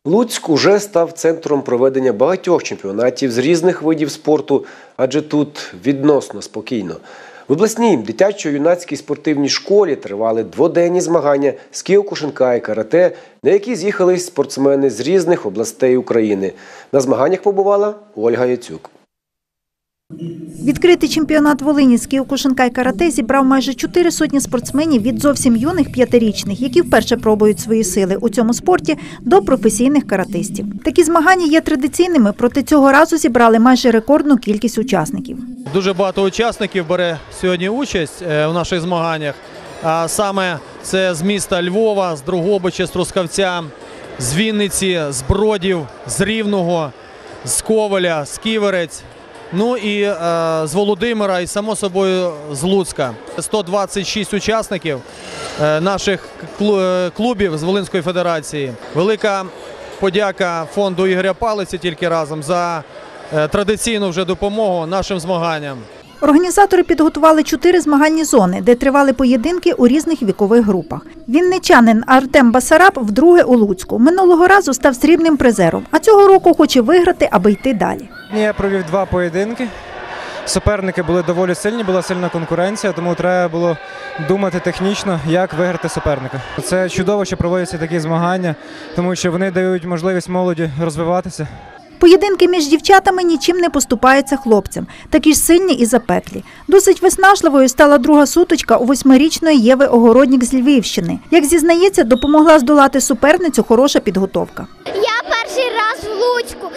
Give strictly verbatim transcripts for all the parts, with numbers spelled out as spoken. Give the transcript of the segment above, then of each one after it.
Луцьк уже став центром проведення багатьох чемпіонатів з різних видів спорту, адже тут відносно спокійно. В обласній дитячо-юнацькій спортивній школі тривали дводенні змагання з кіокушинка і карате, на які з'їхались спортсмени з різних областей України. На змаганнях побувала Ольга Яцюк. Відкритий чемпіонат Волині з кіокушинка і карате зібрав майже чотири сотні спортсменів від зовсім юних п'ятирічних, які вперше пробують свої сили у цьому спорті, до професійних каратистів. Такі змагання є традиційними, проте цього разу зібрали майже рекордну кількість учасників. Дуже багато учасників бере сьогодні участь в наших змаганнях. А саме це з міста Львова, з Дрогобича, з Трускавця, з Вінниці, з Бродів, з Рівного, з Ковеля, з Ківерець. Ну і е, з Володимира і, само собою, з Луцька. сто двадцять шість учасників е, наших клубів з Волинської федерації. Велика подяка фонду Ігоря Палиці «Тільки разом» за е, традиційну вже допомогу нашим змаганням. Організатори підготували чотири змагальні зони, де тривали поєдинки у різних вікових групах. Вінничанин Артем Басараб вдруге у Луцьку. Минулого разу став срібним призером, а цього року хоче виграти, аби йти далі. Я провів два поєдинки. Суперники були доволі сильні, була сильна конкуренція, тому треба було думати технічно, як виграти суперника. Це чудово, що проводяться такі змагання, тому що вони дають можливість молоді розвиватися. Поєдинки між дівчатами нічим не поступаються хлопцям, такі ж сильні і запеклі. Досить виснажливою стала друга сутичка у восьмирічної Єви Огороднік з Львівщини. Як зізнається, допомогла здолати суперницю хороша підготовка. Я перший раз в Луцьку.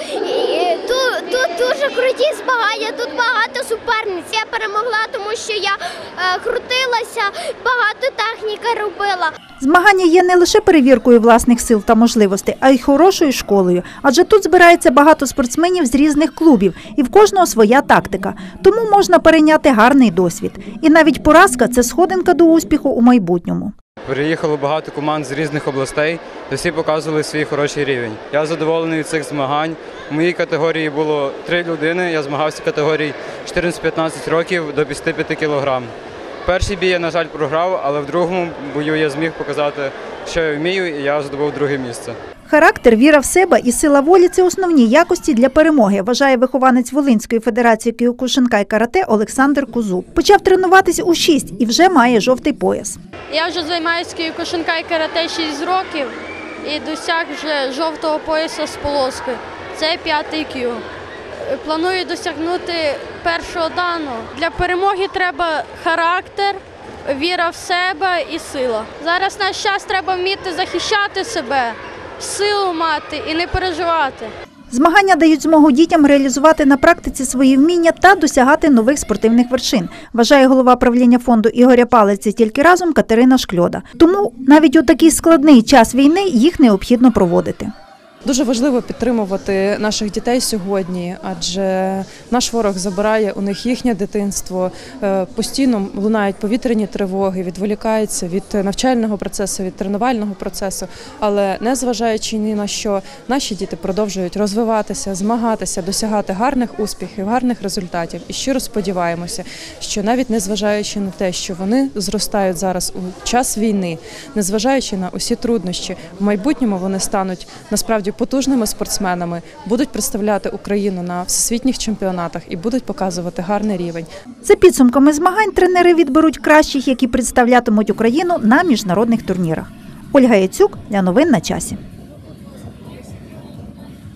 Тут, тут дуже круті змагання, тут багато суперниць. Я перемогла, тому що я е, крутилася, багато техніки робила. Змагання є не лише перевіркою власних сил та можливостей, а й хорошою школою. Адже тут збирається багато спортсменів з різних клубів, і в кожного своя тактика. Тому можна перейняти гарний досвід. І навіть поразка – це сходинка до успіху у майбутньому. Приїхало багато команд з різних областей, де всі показували свій хороший рівень. Я задоволений від цих змагань. У моїй категорії було три людини, я змагався в категорії чотирнадцять-п'ятнадцять років до п'ятдесят п'ять кілограм. Перший бій я, на жаль, програв, але в другому бою я зміг показати, що я вмію, і я здобув друге місце. Характер, віра в себе і сила волі – це основні якості для перемоги, вважає вихованець Волинської федерації кіокушинка і карате Олександр Кузуб. Почав тренуватися у шість і вже має жовтий пояс. Я вже займаюся кіокушинка і карате шість років і досяг вже жовтого пояса з полоскою. Це п'ятий кю. Планую досягнути першого дану. Для перемоги треба характер, віра в себе і сила. Зараз наш час треба вміти захищати себе, силу мати і не переживати. Змагання дають змогу дітям реалізувати на практиці свої вміння та досягати нових спортивних вершин, вважає голова правління фонду Ігоря Палиці «Тільки разом» Катерина Шкльода. Тому навіть у такий складний час війни їх необхідно проводити. Дуже важливо підтримувати наших дітей сьогодні, адже наш ворог забирає у них їхнє дитинство, постійно лунають повітряні тривоги, відволікаються від навчального процесу, від тренувального процесу, але незважаючи ні на що, наші діти продовжують розвиватися, змагатися, досягати гарних успіхів, гарних результатів. І щиро сподіваємося, що навіть незважаючи на те, що вони зростають зараз у час війни, незважаючи на усі труднощі, в майбутньому вони стануть насправді потужними спортсменами, будуть представляти Україну на всесвітніх чемпіонатах і будуть показувати гарний рівень. За підсумками змагань тренери відберуть кращих, які представлятимуть Україну на міжнародних турнірах. Ольга Яцюк для новин на часі.